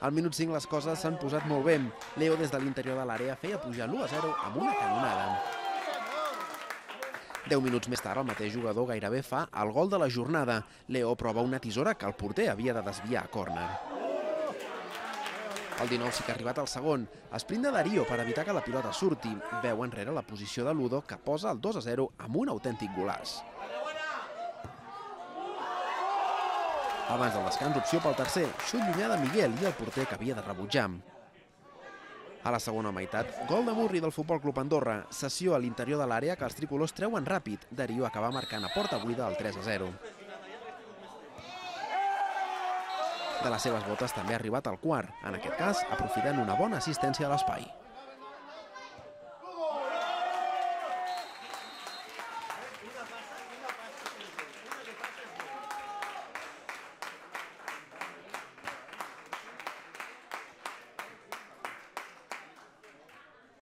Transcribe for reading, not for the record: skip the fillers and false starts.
Al minut 5 les coses s'han posat molt bé. Leo des de l'interior de l'àrea feia pujar l'1-0 amb una canonada. 10 minuts més tard el mateix jugador gairebé fa el gol de la jornada. Leo prova una tisora que el porter havia de desviar a córner. El 19 sí que ha arribat al segon. Esprint de Darío per evitar que la pilota surti. Veu enrere la posició de Ludo, que posa el 2-0 amb un autèntic golaç. Abans del descans, opció pel tercer. Xut llunyà de Miguel i el porter que havia de rebutjar. A la segona meitat, gol de Murri del Futbol Club Andorra. Cessió a l'interior de l'àrea que els tricolors treuen ràpid. Darío acaba marcant a porta buida el 3-0. De les seves botes també ha arribat el quart, en aquest cas aprofitant una bona assistència a l'espai.